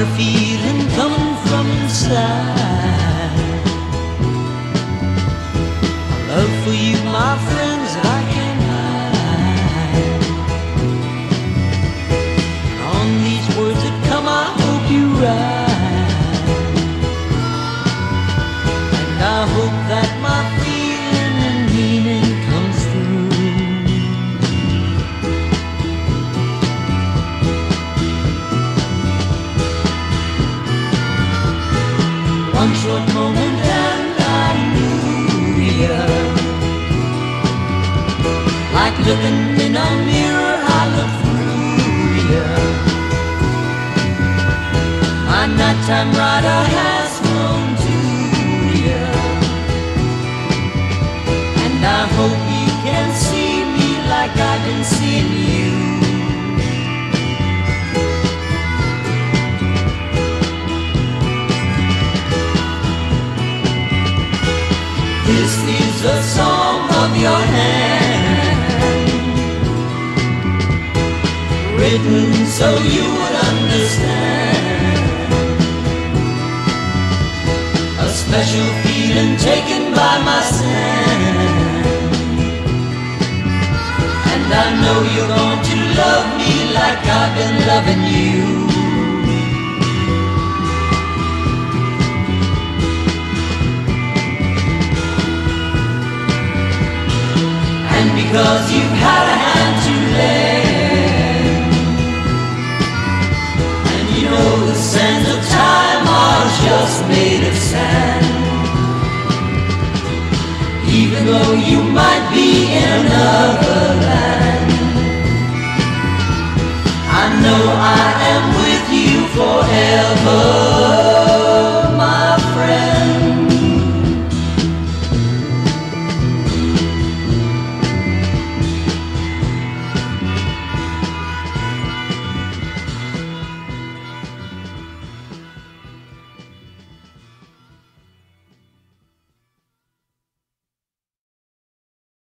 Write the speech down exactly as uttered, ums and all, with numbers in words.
a feeling coming from inside. Love for you, my friends, that I can't hide. On these words that come, I hope you write. And I hope that my feeling and meaning comes through. One short moment and I knew you. Like looking in a mirror, I look through you. My nighttime rider has flown to you. And I hope you can see me like I've been seeing you. This is a song of your hand, written so you would understand. A special feeling taken by my sand. And I know you're going to love me like I've been loving you. Because you've had a hand to lend, and you know the sands of time are just made of sand. Even though you might be in another